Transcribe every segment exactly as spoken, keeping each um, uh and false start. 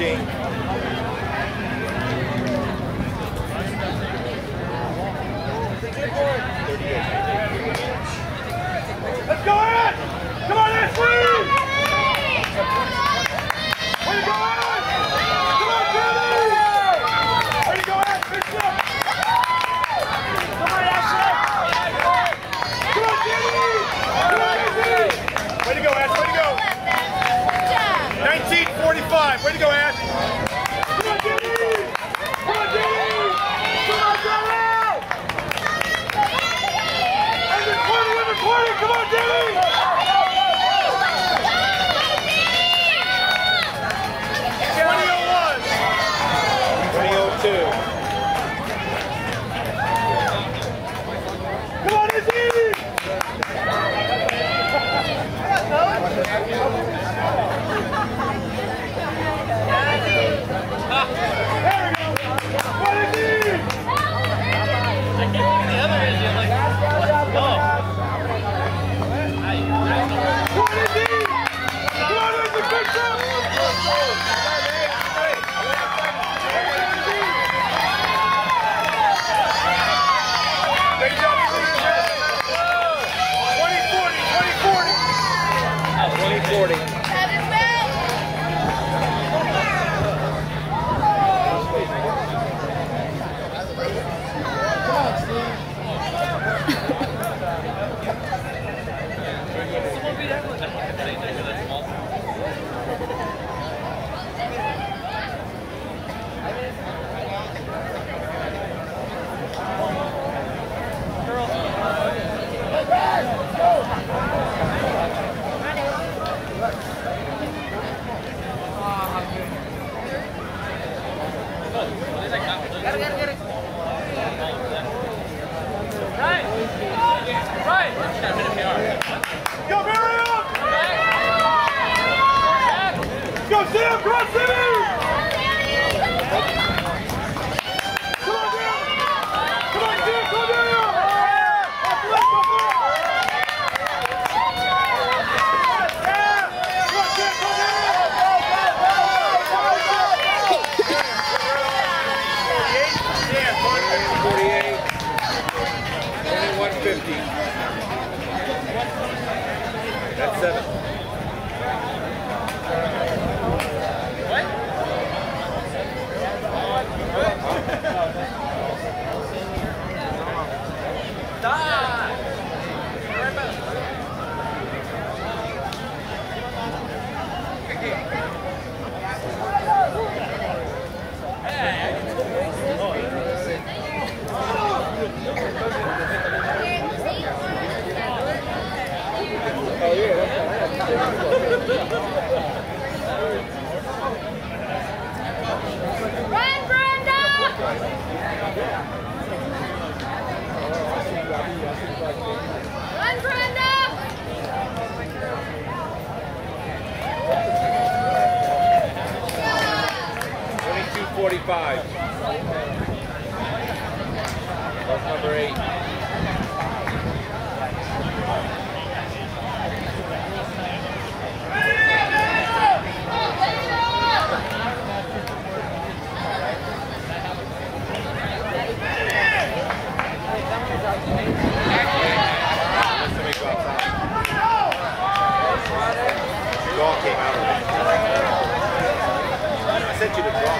fourteen. Let's go, Ed! Come on, Ashley! Way to go, Ed! Come on, Jimmy! Way to go, Ed! Finish up! Come on, Ashley! Come on, Jimmy! Come on, Ashley! Way to go, Ash! Way to go! nineteen forty-five. Way to go, Ash! Come on, Jimmy! Come on, Jimmy! Come on, Jimmy! Under twenty, under twenty! Come on, Jimmy! forty. That's seven. What? Oh yeah, Run, Brenda! Run, Brenda! twenty-two forty-five. That's number eight. Came out of it. I sent you the draw.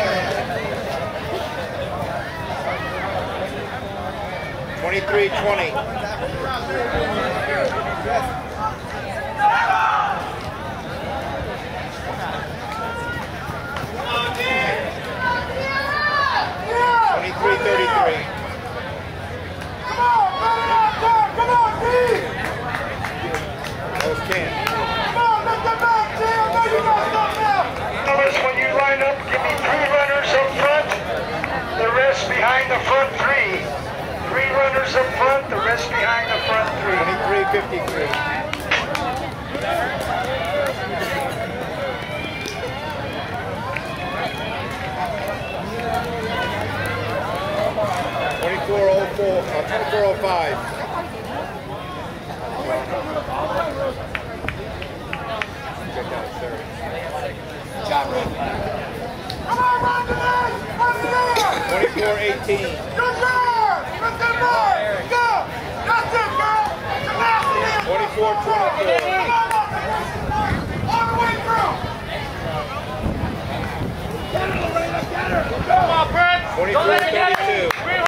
twenty-three twenty. twenty-three thirty-three. Come on, run it out there! Come on, Steve! Those can. When you line up, give me three runners up front, the rest behind the front three. Three runners up front, the rest behind the front three. twenty-three fifty-three. twenty-four oh four, uh, twenty-four oh five. Good job, sir. Good job, Ron. nineteen. Good job! Good job! Go! That's it, girl! twenty-four twenty-four. All the way through! Come on, Brett! twenty-four thirty-two.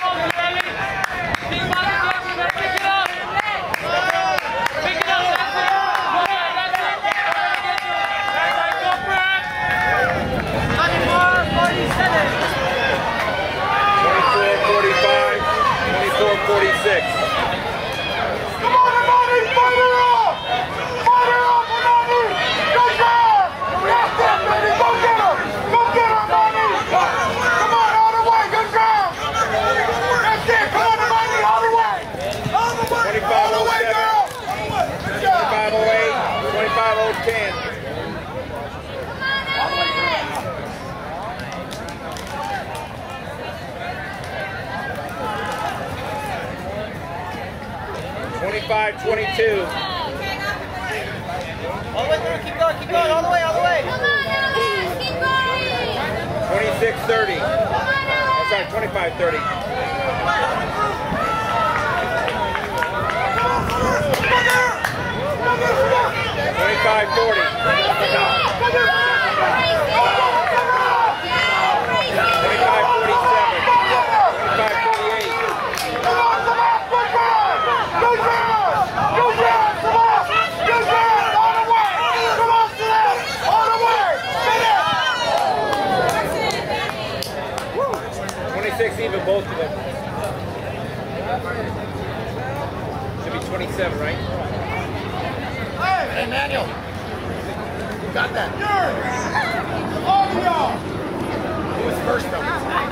Come forty-six. on, Narbonne! Fight her up! Fight her up, Narbonne! Go down! That's it, baby! Go get her! Go get her, Narbonne! Come on, all the way! Good job! That's it! Come on, Narbonne! All the way! All the way! All the way, girl! Good job! twenty-five oh eight. twenty-five oh ten. twenty-five twenty-two. All the way through, keep going, keep going, all the way, all the way. Come on, Alex, keep going. twenty-six thirty. Oh, sorry, twenty-five thirty. twenty-five forty. twenty-five forty-seven. twenty-five forty-eight. Come on, come on! Good job! Good job! Good job! Come on! Good job! All the way! Come on, Celeste! All the way! Finish! twenty-six even, both of them. Should be twenty-seven, right? Hey, Manuel! You got that? Yours! All of y'all! Who was first, though?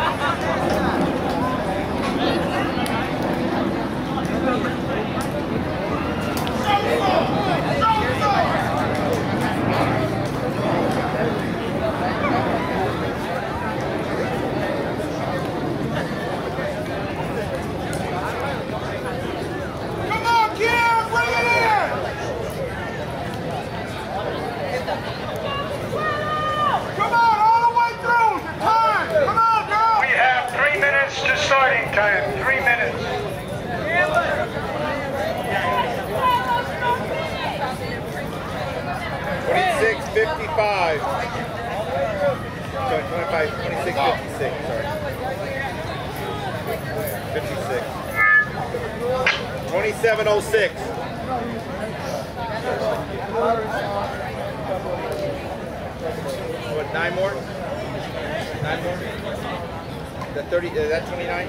Come on, kid! Bring it in! Come on, all the way through! Your time! Come on, girl! We have three minutes to starting time. Three minutes. twenty-six fifty-five. Sorry, twenty-five, twenty-six fifty-six, sorry. fifty-six. twenty-seven oh six. What, nine more? Nine more? Is that thirty, is that twenty-nine?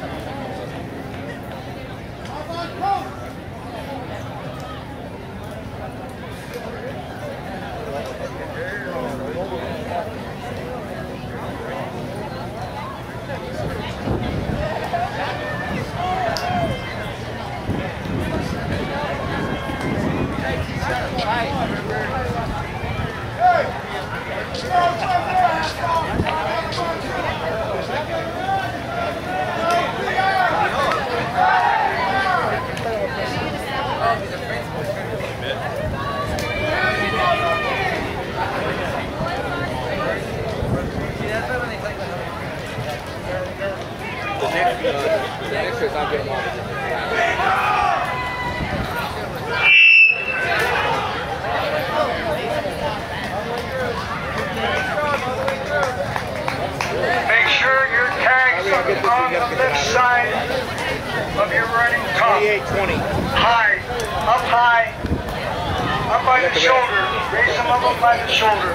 The next, uh, the next is I'll get them all. Make sure your tags are on the left side of your running top. twenty-eight twenty. High, up high, up by the shoulder. Raise them up, up by the shoulder.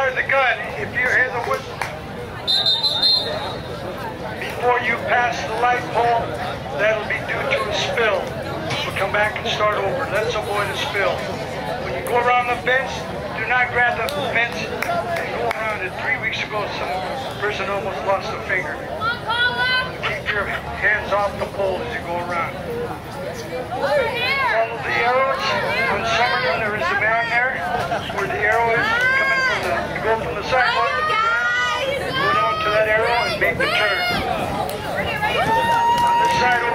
fire the gun, if you hear the whistle before you pass the light pole, that'll be due to a spill. We'll come back and start over. Let's avoid a spill. When you go around the fence, do not grab the fence and go around it. Three weeks ago, some person almost lost a finger. Keep your hands off the pole as you go around. Follow the arrows. On Summerton, there is a man there where the arrow is coming from the, you go from the sidewalk to the ground, go down to that arrow and make the turn. On this side